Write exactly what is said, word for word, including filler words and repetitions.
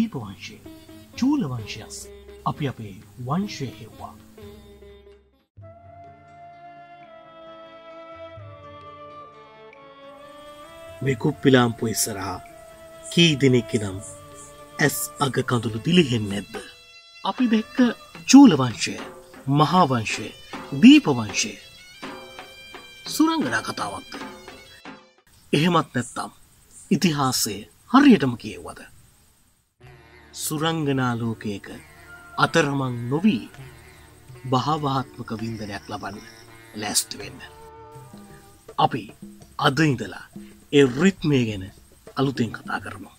දීප වංශය, චූල වංශයස් අපි අපේ වංශය හෙව්වා. මේ කුප්පිලාම්පුව ඉස්සරහා කී දෙනෙක් නම් ඇස් අග කඳුළු දිලිහෙන්නේ නැද්ද? අපි දැක්ක චූල වංශය, මහා වංශය, දීප වංශය සුරංගනා කතාවක්ද? එහෙමත් නැත්නම් ඉතිහාසයේ හරියටම කියවද? සුරංගනා ලෝකයක අතරමං නොවී භාවාත්මක වින්දනයක් ලබන්න ලෑස්ති වෙන්න. අපි අද ඉඳලා ඒ රිද්මය ගැන අලුතෙන් කතා කරමු.